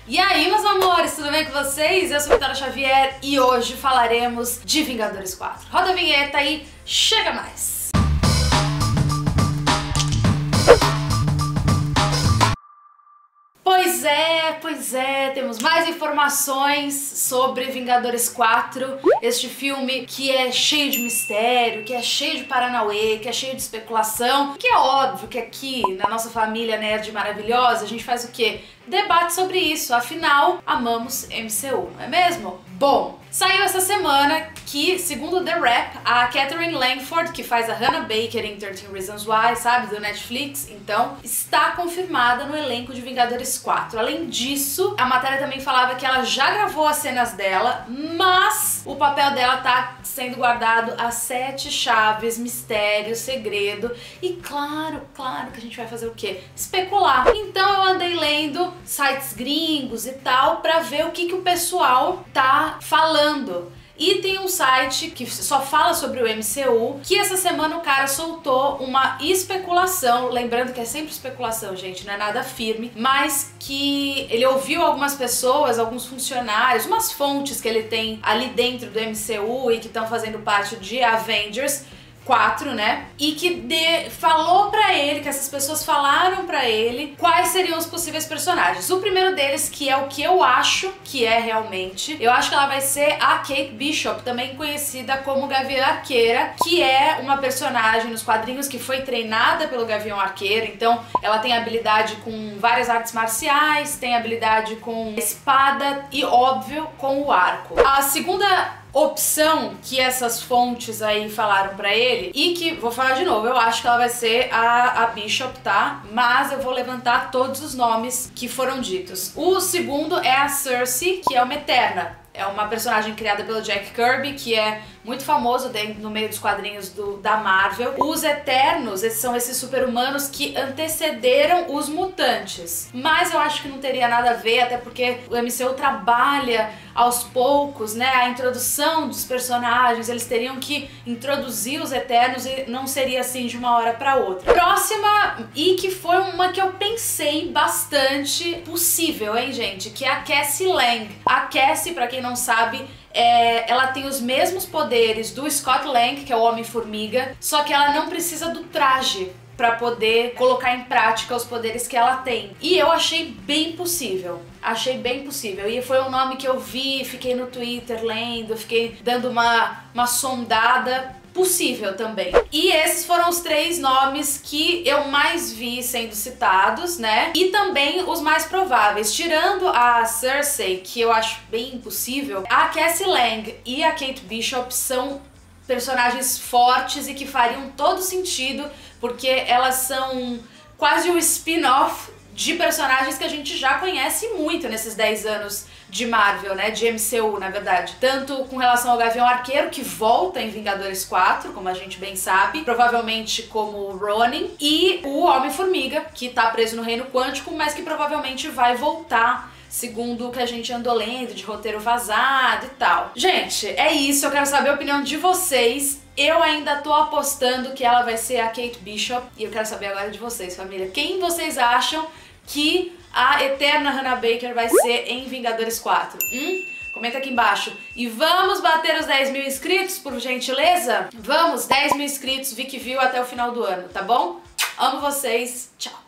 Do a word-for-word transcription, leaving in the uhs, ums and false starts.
E aí, meus amores, tudo bem com vocês? Eu sou Vitória Xavier e hoje falaremos de Vingadores quatro. Roda a vinheta e chega mais! Pois é, pois é, temos mais informações sobre Vingadores quatro, este filme que é cheio de mistério, que é cheio de paranauê, que é cheio de especulação, que é óbvio que aqui na nossa família nerd maravilhosa a gente faz o quê? Debate sobre isso, afinal, amamos M C U, não é mesmo? Bom, saiu essa semana que, segundo The Wrap, a Catherine Langford, que faz a Hannah Baker em thirteen Reasons Why, sabe, do Netflix, então, está confirmada no elenco de Vingadores quatro. Além disso, a matéria também falava que ela já gravou as cenas dela, mas o papel dela tá sendo guardado a sete chaves, mistério, segredo, e claro, claro que a gente vai fazer o quê? Especular. Então eu andei lendo sites gringos e tal pra ver o que, que o pessoal tá falando. E tem um site que só fala sobre o M C U, que essa semana o cara soltou uma especulação, lembrando que é sempre especulação, gente, não é nada firme, mas que ele ouviu algumas pessoas, alguns funcionários, umas fontes que ele tem ali dentro do M C U e que estão fazendo parte de Avengers quatro, né? E que de, falou pra ele, que essas pessoas falaram pra ele quais seriam os possíveis personagens. O primeiro deles, que é o que eu acho que é realmente, eu acho que ela vai ser a Kate Bishop, também conhecida como Gavião Arqueira, que é uma personagem nos quadrinhos que foi treinada pelo Gavião Arqueiro, então ela tem habilidade com várias artes marciais, tem habilidade com espada e, óbvio, com o arco. A segunda opção que essas fontes aí falaram pra ele, e que, vou falar de novo, eu acho que ela vai ser a, a Bishop, tá? Mas eu vou levantar todos os nomes que foram ditos. O segundo é a Cersei, que é uma Eterna. É uma personagem criada pelo Jack Kirby, que é muito famoso dentro, no meio dos quadrinhos do, da Marvel. Os Eternos, esses são esses super-humanos que antecederam os mutantes. Mas eu acho que não teria nada a ver, até porque o M C U trabalha aos poucos, né, a introdução dos personagens. Eles teriam que introduzir os Eternos e não seria assim de uma hora pra outra. Próxima, e que foi uma que eu pensei bastante possível, hein, gente, que é a Cassie Lang. A Cassie, pra quem não sabe, É, ela tem os mesmos poderes do Scott Lang, que é o Homem-Formiga, só que ela não precisa do traje pra poder colocar em prática os poderes que ela tem. E eu achei bem possível. Achei bem possível. E foi um nome que eu vi, fiquei no Twitter lendo, fiquei dando uma, uma sondada. Possível também. E esses foram os três nomes que eu mais vi sendo citados, né? E também os mais prováveis. Tirando a Cersei, que eu acho bem impossível, a Cassie Lang e a Kate Bishop são personagens fortes e que fariam todo sentido, porque elas são quase um spin-off de personagens que a gente já conhece muito nesses dez anos de Marvel, né, de M C U, na verdade. Tanto com relação ao Gavião Arqueiro, que volta em Vingadores quatro, como a gente bem sabe, provavelmente como Ronin, e o Homem-Formiga, que tá preso no Reino Quântico, mas que provavelmente vai voltar, segundo o que a gente andou lendo, de roteiro vazado e tal. Gente, é isso, eu quero saber a opinião de vocês. Eu ainda tô apostando que ela vai ser a Kate Bishop, e eu quero saber agora de vocês, família. Quem vocês acham que a eterna Hannah Baker vai ser em Vingadores quatro? Hum? Comenta aqui embaixo. E vamos bater os dez mil inscritos, por gentileza? Vamos, dez mil inscritos, vi que viu até o final do ano, tá bom? Amo vocês, tchau!